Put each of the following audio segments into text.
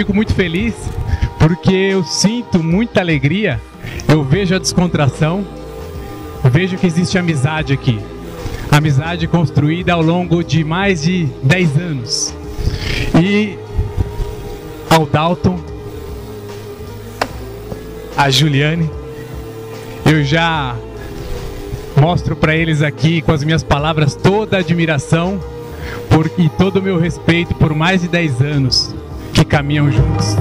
fico muito feliz porque eu sinto muita alegria, eu vejo a descontração, eu vejo que existe amizade aqui. Amizade construída ao longo de mais de 10 anos. E ao Dalton, a Juliane, eu já mostro para eles aqui com as minhas palavras toda a admiração e todo o meu respeito por mais de 10 anos que caminham juntos.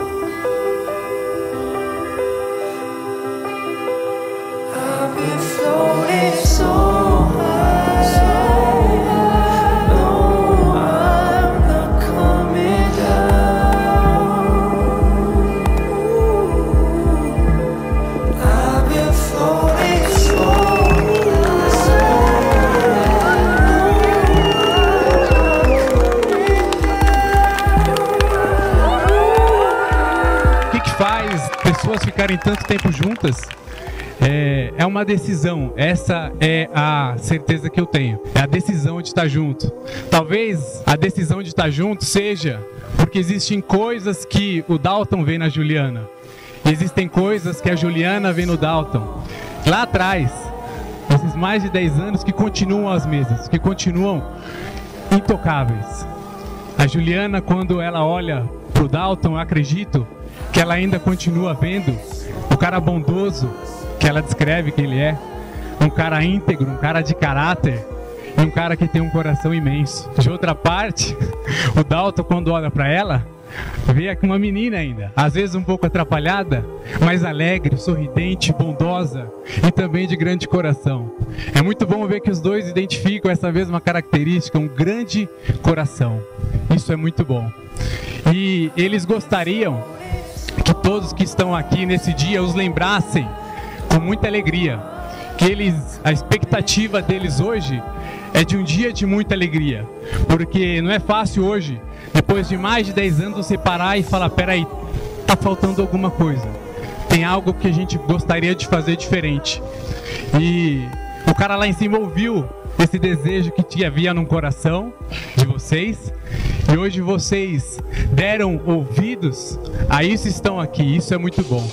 Pessoas ficarem tanto tempo juntas é uma decisão. Essa é a certeza que eu tenho, é a decisão de estar junto. Talvez a decisão de estar junto seja porque existem coisas que o Dalton vê na Juliana, existem coisas que a Juliana vê no Dalton lá atrás, esses mais de 10 anos que continuam as mesmas, que continuam intocáveis. A Juliana, quando ela olha pro Dalton, eu acredito que ela ainda continua vendo o cara bondoso que ela descreve que ele é, um cara íntegro, um cara de caráter e um cara que tem um coração imenso. De outra parte, o Dalton, quando olha para ela, vê aqui uma menina ainda, às vezes um pouco atrapalhada, mas alegre, sorridente, bondosa e também de grande coração. É muito bom ver que os dois identificam essa mesma característica, um grande coração. Isso é muito bom. E eles gostariam que todos que estão aqui nesse dia os lembrassem com muita alegria, que a expectativa deles hoje é de um dia de muita alegria, porque não é fácil hoje, depois de mais de 10 anos, você parar e falar, peraí, tá faltando alguma coisa, tem algo que a gente gostaria de fazer diferente. E o cara lá em cima ouviu esse desejo que havia no coração de vocês, e hoje vocês deram ouvidos a isso, estão aqui, isso é muito bom.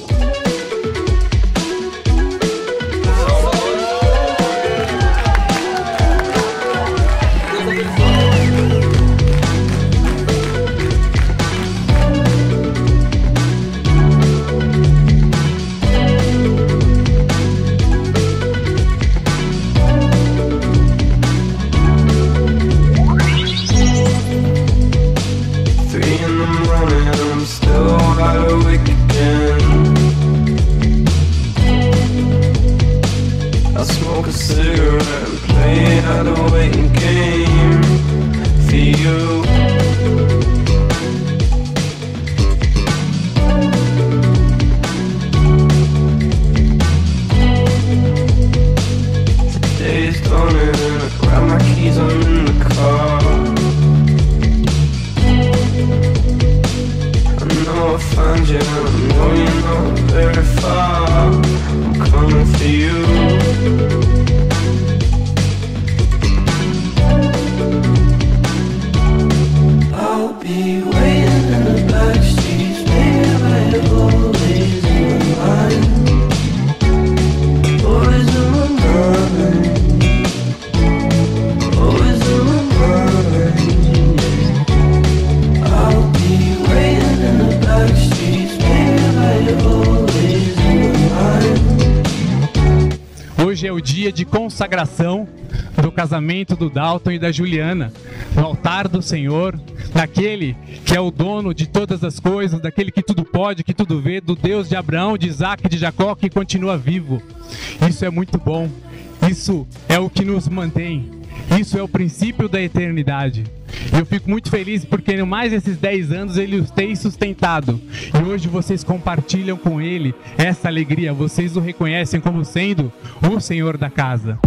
Hoje é o dia de consagração do casamento do Dalton e da Juliana, no altar do Senhor, daquele que é o dono de todas as coisas, daquele que tudo pode, que tudo vê, do Deus de Abraão, de Isaac, de Jacó, que continua vivo. Isso é muito bom, isso é o que nos mantém, isso é o princípio da eternidade. Eu fico muito feliz porque em mais esses 10 anos ele os tem sustentado. E hoje vocês compartilham com ele essa alegria. Vocês o reconhecem como sendo o Senhor da casa.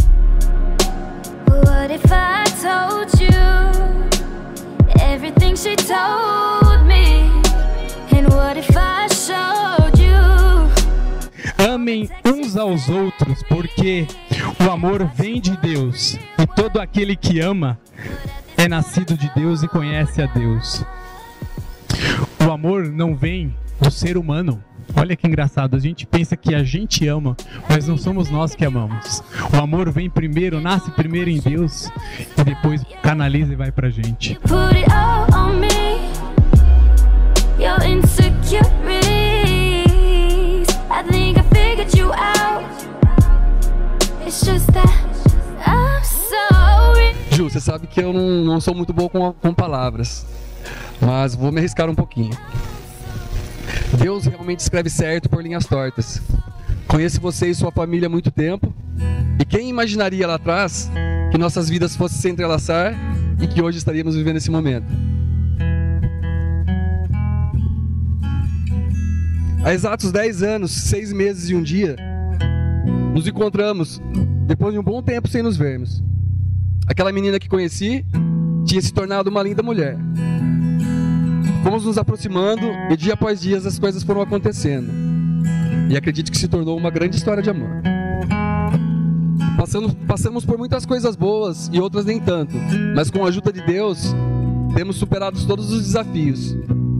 What if I told you everything she told me? And what if I showed you? Amem uns aos outros, porque o amor vem de Deus. E todo aquele que ama é nascido de Deus e conhece a Deus. O amor não vem do ser humano. Olha que engraçado, a gente pensa que a gente ama, mas não somos nós que amamos. O amor vem primeiro, nasce primeiro em Deus e depois canaliza e vai pra gente. Ju, você sabe que eu não sou muito bom com palavras, mas vou me arriscar um pouquinho. Deus realmente escreve certo por linhas tortas. Conheço você e sua família há muito tempo, e quem imaginaria lá atrás que nossas vidas fossem se entrelaçar e que hoje estaríamos vivendo esse momento. Há exatos 10 anos, 6 meses e um dia, nos encontramos depois de um bom tempo sem nos vermos. Aquela menina que conheci tinha se tornado uma linda mulher. Fomos nos aproximando e dia após dia as coisas foram acontecendo. E acredito que se tornou uma grande história de amor. Passamos por muitas coisas boas e outras nem tanto, mas com a ajuda de Deus, temos superado todos os desafios.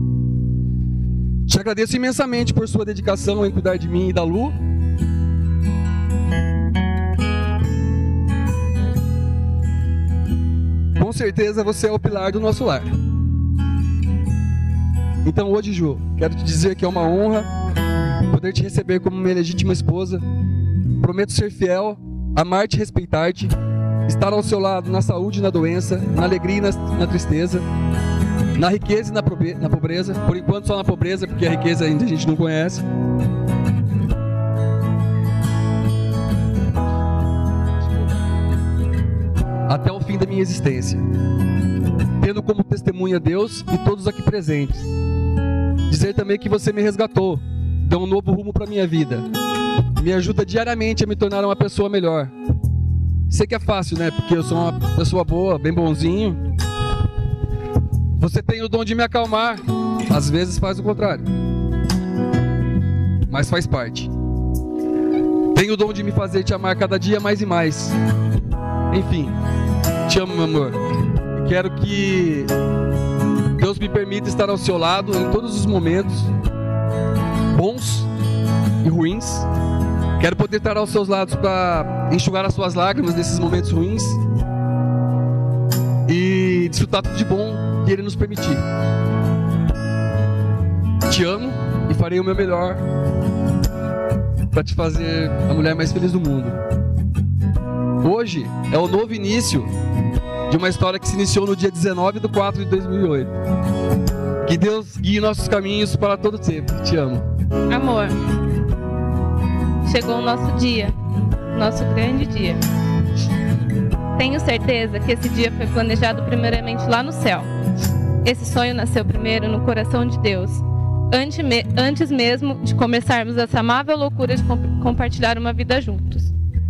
Te agradeço imensamente por sua dedicação em cuidar de mim e da Lu. Com certeza você é o pilar do nosso lar. Então hoje, Ju, quero te dizer que é uma honra poder te receber como minha legítima esposa. Prometo ser fiel, amar-te e respeitar-te, estar ao seu lado na saúde e na doença, na alegria e na tristeza, na riqueza e na pobreza. Por enquanto só na pobreza, porque a riqueza ainda a gente não conhece. Até o fim da minha existência, tendo como testemunha Deus e todos aqui presentes. Dizer também que você me resgatou, deu um novo rumo para minha vida, me ajuda diariamente a me tornar uma pessoa melhor. Sei que é fácil, né? Porque eu sou uma pessoa boa, bem bonzinho. Você tem o dom de me acalmar, às vezes faz o contrário, mas faz parte. Tem o dom de me fazer te amar cada dia mais e mais. Enfim, te amo, meu amor. Quero que Deus me permita estar ao seu lado em todos os momentos, bons e ruins. Quero poder estar aos seus lados para enxugar as suas lágrimas nesses momentos ruins e desfrutar tudo de bom que Ele nos permitir. Te amo e farei o meu melhor para te fazer a mulher mais feliz do mundo. Hoje é o novo início de uma história que se iniciou no dia 19/4/2008. Que Deus guie nossos caminhos para todo sempre. Te amo. Amor, chegou o nosso dia, nosso grande dia. Tenho certeza que esse dia foi planejado primeiramente lá no céu. Esse sonho nasceu primeiro no coração de Deus, antes mesmo de começarmos essa amável loucura de compartilhar uma vida juntos.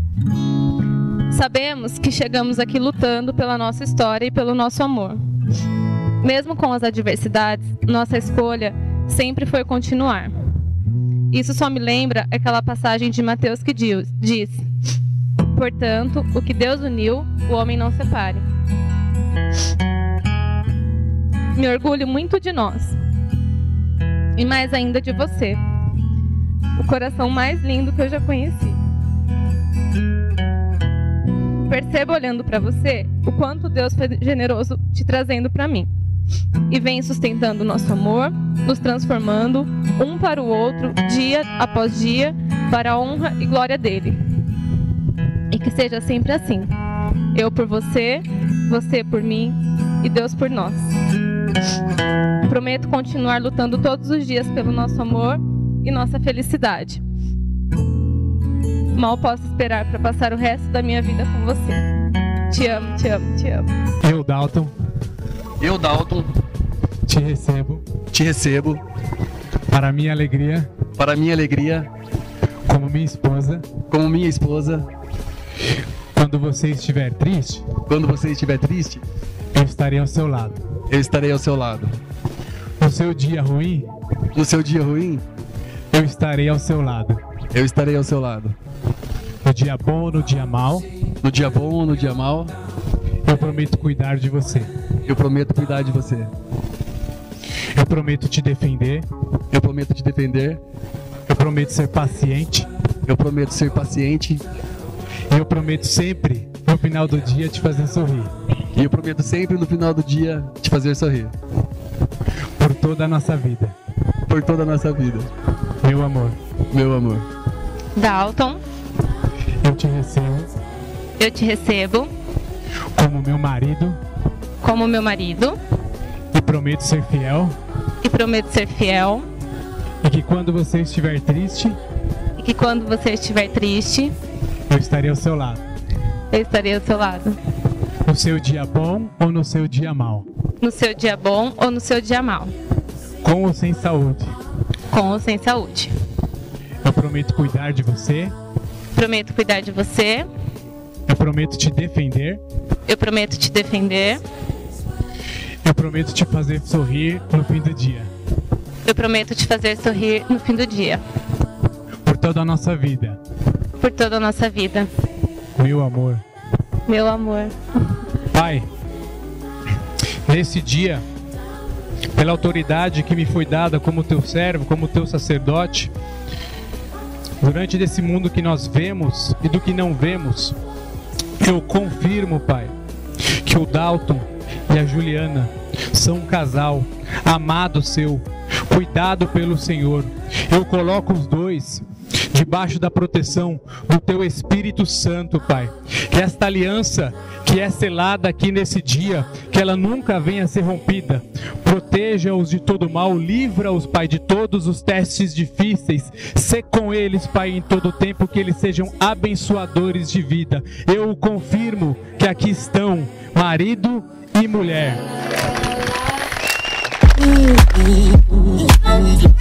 Sabemos que chegamos aqui lutando pela nossa história e pelo nosso amor. Mesmo com as adversidades, nossa escolha sempre foi continuar. Isso só me lembra aquela passagem de Mateus que diz: portanto, o que Deus uniu, o homem não separe. Me orgulho muito de nós, e mais ainda de você, o coração mais lindo que eu já conheci. Percebo olhando para você o quanto Deus foi generoso te trazendo para mim. E vem sustentando o nosso amor, nos transformando um para o outro, dia após dia, para a honra e glória dele. E que seja sempre assim. Eu por você, você por mim e Deus por nós. Prometo continuar lutando todos os dias pelo nosso amor e nossa felicidade. Mal posso esperar para passar o resto da minha vida com você. Te amo, te amo, te amo. Eu, Dalton, te recebo para minha alegria, como minha esposa. Quando você estiver triste, eu estarei ao seu lado. No seu dia ruim, eu estarei ao seu lado. No dia bom ou no dia mal, eu prometo cuidar de você. Eu prometo te defender. Eu prometo te defender. Eu prometo ser paciente. Eu prometo ser paciente. E eu prometo sempre, no final do dia, te fazer sorrir. E eu prometo sempre, no final do dia, te fazer sorrir. Por toda a nossa vida. Por toda a nossa vida. Meu amor. Meu amor. Dalton, Eu te recebo eu te recebo como meu marido. como meu marido E prometo ser fiel. e prometo ser fiel. E que quando você estiver triste, E que quando você estiver triste, eu estarei ao seu lado. eu estarei ao seu lado. No seu dia bom ou no seu dia mau. No seu dia bom ou no seu dia mau. Com ou sem saúde. Com ou sem saúde. Eu prometo cuidar de você. Prometo cuidar de você. Eu prometo te defender. Eu prometo te defender. Eu prometo te fazer sorrir no fim do dia. Eu prometo te fazer sorrir no fim do dia. Por toda a nossa vida. Por toda a nossa vida. Meu amor. Meu amor. Pai, nesse dia, pela autoridade que me foi dada como teu servo, como teu sacerdote, durante desse mundo que nós vemos e do que não vemos, eu confirmo, Pai, que o Dalton e a Juliana são um casal amado seu, cuidado pelo Senhor. Eu coloco os dois debaixo da proteção do teu Espírito Santo, Pai. Que esta aliança que é selada aqui nesse dia, que ela nunca venha a ser rompida. Proteja-os de todo mal, livra-os, Pai, de todos os testes difíceis. Sê com eles, Pai, em todo tempo, que eles sejam abençoadores de vida. Eu confirmo que aqui estão marido e mulher.